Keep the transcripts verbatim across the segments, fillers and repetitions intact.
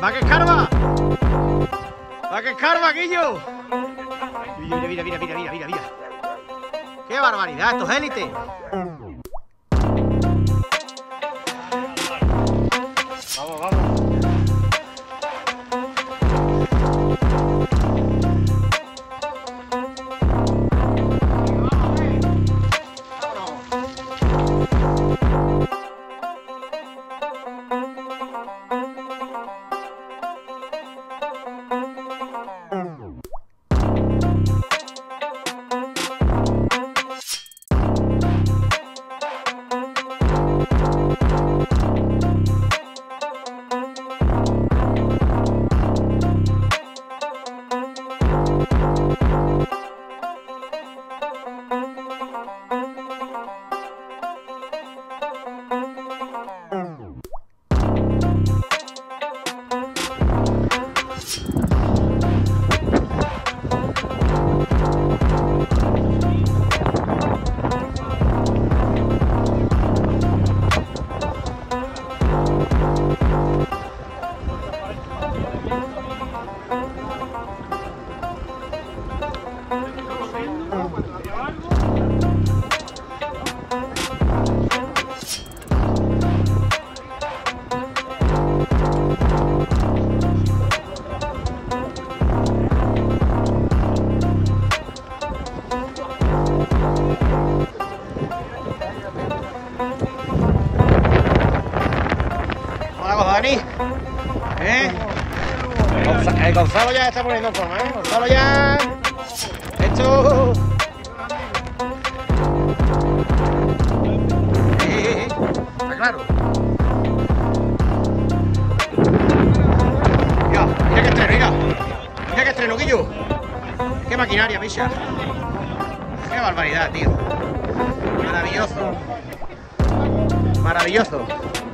¡Va que escarba! ¡Va que escarba, Guillo! Mira, mira, mira, mira, mira, mira, mira. ¡Qué barbaridad! ¡Esto es élite! Vamos, vamos. Dani, ¿eh? Gonzalo, el Gonzalo ya está poniendo en forma, ¿eh? Gonzalo ya... Esto... Eh, eh, eh. Está claro. Mira, mira que estreno, mira. Mira que estreno, Guillo. Qué maquinaria, Misha. Qué barbaridad, tío. Maravilloso. Maravilloso.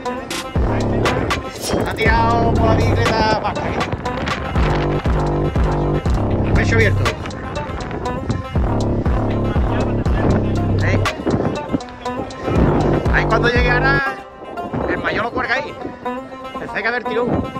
Ha tirado por la bicicleta vasca aquí. El pecho abierto. ¿Eh? Ahí cuando llegue ahora, el mayor lo cuelga ahí. Pensé que haber tirado.